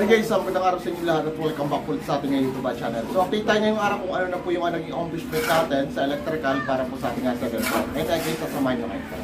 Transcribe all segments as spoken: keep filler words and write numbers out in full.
Hey guys, so magandang araw sa inyo lahat at welcome back ulit sa ating YouTube channel. So update tayo ngayong araw kung ano na po yung uh, naging accomplishment natin sa electrical para po sa ating uh, second floor. Ngayon tayo guys, sasamahin nyo ngayon.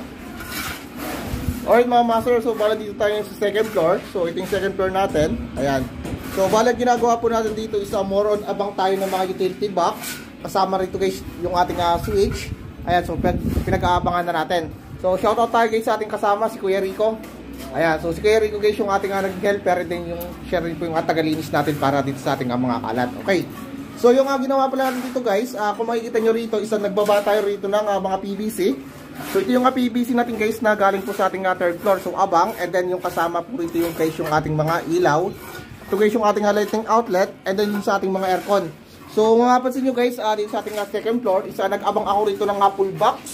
Alright mga master, so bala dito tayo sa second floor. So ito yung second floor natin. Ayan. So bala ginagawa po natin dito is uh, more on abang tayo ng mga utility box. Kasama rito guys yung ating uh, switch. Ayan, so pinag-aabangan na natin. So shoutout tayo guys sa ating kasama, si Kuya Rico. Ayan, so si Kuya Rico guys yung ating uh, nag-helper, din yung share rin po yung uh, tagalinis natin para dito sa ating uh, mga kalat. Okay. So yung uh, ginawa pala natin dito guys, uh, kung makikita nyo rito, isang nagbaba tayo rito ng uh, mga P V C. So ito yung uh, P V C natin guys na galing po sa ating uh, third floor. So abang, and then yung kasama po rito yung guys yung ating mga ilaw. Ito guys yung ating uh, lighting outlet, and then yung sa ating mga aircon. So mapapansin nyo guys, uh, dito sa ating uh, second floor, isa nag-abang ako rito ng uh, full box.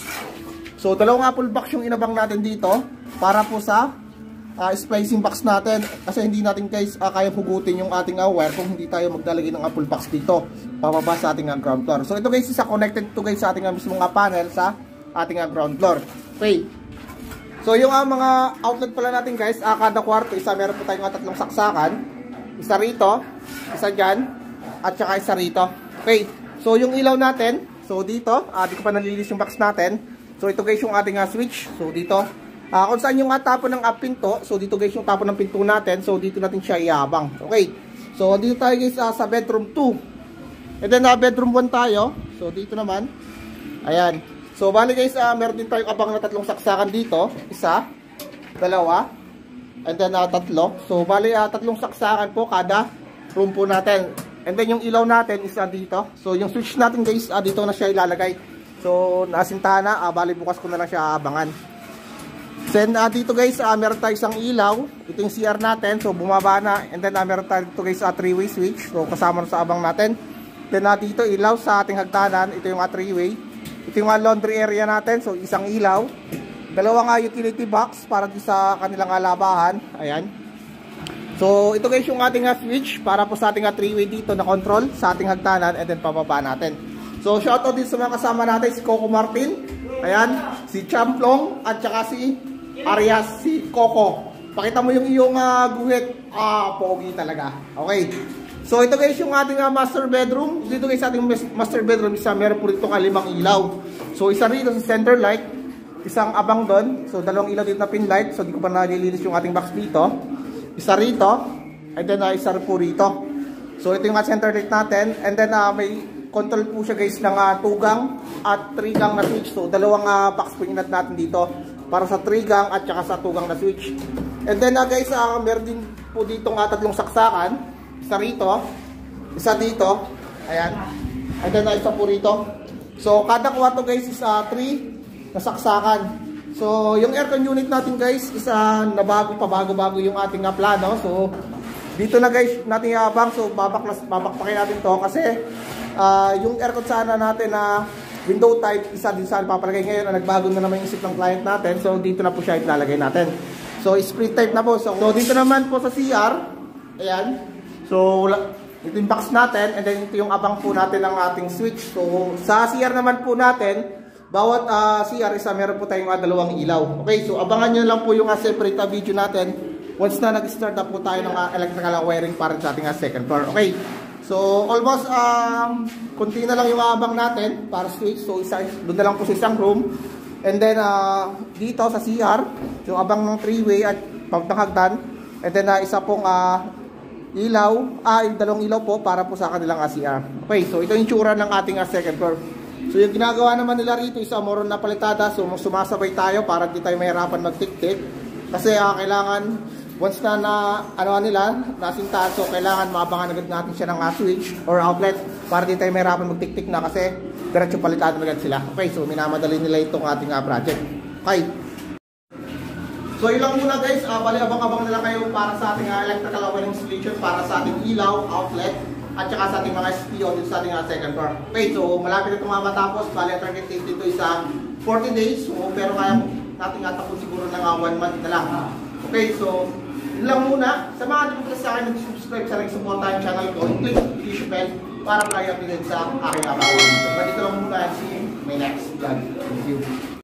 So dalawang uh, full box yung inabang natin dito para po sa Uh, splicing box natin, kasi hindi natin guys uh, kayang hugutin yung ating uh, wire kung hindi tayo maglalagay ng uh, full box dito pababa sa ating uh, ground floor. So ito guys isa connected to guys sa ating uh, mismong uh, panel sa ating uh, ground floor. Okay. So yung uh, mga outlet pala natin guys, uh, kada kwarto isa meron po tayong uh, tatlong saksakan. Isa rito, isa dyan, at saka isa rito. Okay. So yung ilaw natin, so dito, uh, di ko pa nalilis yung box natin. So ito guys yung ating uh, switch. So dito Uh, kung saan yung uh, tapo ng uh, pinto, so dito guys yung tapo ng pinto natin, so dito natin siya iabang. Okay, so dito tayo guys uh, sa bedroom two. And then uh, bedroom one tayo, so dito naman, ayan. So bali guys, uh, meron din tayong abang na tatlong saksakan dito, isa, dalawa, and then uh, tatlo. So bali uh, tatlong saksakan po kada room po natin. And then yung ilaw natin is uh, dito. So yung switch natin guys, uh, dito na siya ilalagay. So nasintahan na, uh, bali bukas ko na lang siya aabangan. Then uh, dito guys, uh, meron tayo isang ilaw. Ito yung C R natin, so bumaba na. And then uh, meron tayo dito guys, uh, three-way switch. So kasama na sa abang natin. Then uh, dito ilaw sa ating hagdanan. Ito yung uh, three-way. Ito yung uh, laundry area natin, so isang ilaw. Dalawang uh, utility box para dito sa kanilang uh, labahan. Ayan. So ito guys yung ating uh, switch para po sa ating uh, three-way dito na control sa ating hagdanan. And then pababa natin. So shoutout din sa mga kasama natin, si Coco Martin. Ayan, si Champlong at saka si Arias, si Coco. Pakita mo yung iyong uh, guhit. Ah, pogi talaga. Okay. So ito guys yung ating uh, master bedroom. Dito guys ating master bedroom, isa meron po rito kalimang ilaw. So isa rito sa center light, isang abang doon. So dalawang ilaw dito na pin light. So di ko pa nalilinis yung ating box dito. Isa rito, and then uh, isa po rito. So ito yung uh, center light natin. And then uh, may control po siya guys ng uh, tugang at trigang na switch. So dalawang uh, box po inad natin dito para sa trigang at saka sa tugang na switch. And then uh, guys, uh, meron din po dito nga tatlong saksakan. Isa rito, isa dito, ayan. And then uh, isa po rito. So kada kwarto guys is uh, three na saksakan. So yung aircon unit natin guys is uh, nabago pa, bago-bago yung ating uh, plano. So dito na guys natin iabang. So babaklas, babakpakin natin to kasi uh, yung aircon sana natin na uh, window type, isa din saan papalagay ngayon na nagbago na naman yung isip ng client natin. So dito na po siya ilalagay natin. So split type na po. So, so dito naman po sa C R, ayan. So ito yung box natin, and then ito yung abang po natin ng ating switch. So sa C R naman po natin, bawat uh, C R isa meron po tayong uh, dalawang ilaw. Okay, so abangan nyo lang po yung uh, separate uh, video natin once na nag-start na po tayo ng uh, electrical wiring para sa ating uh, second floor. Okay. So almost um, konti na lang yung abang natin para switch. So isa, doon na lang po sa isang room. And then uh, dito sa C R, yung abang ng three-way at pagtanghagdan. And then uh, isa pong uh, ilaw, ah, yung dalawang ilaw po para po sa kanilang uh, C R. Okay, so ito yung tsura ng ating uh, second floor. So yung ginagawa naman nila rito, isa moron na palitada. So sumasabay tayo para di tayo mahirapan magtik-tik. Kasi uh, kailangan once na na ano nila, nasintahan, so kailangan maabangan agad natin siya ng uh, switch or outlet para di tayo mahirapan magtik-tik na kasi diretso palitan agad sila. Okay, so minamadali nila itong ating uh, project. Okay. So yun lang muna guys, uh, bali abang-abang na lang kayo para sa ating uh, electrical wiring solution para sa ating ilaw, outlet, at saka sa ating mga S P O dito sa ating uh, second floor. Okay, so malapit na itong mga matapos, bali target date dito is uh, forty days, so, pero kaya natin atapos siguro ng uh, one month na lang. Okay, so yun lang muna. Sa mga hindi mo sa akin nag-subscribe sa nag-supportahan channel ko, click notification bell para tayo updated sa aking abang. So dito lang muna, see you in my next vlog. Thank you.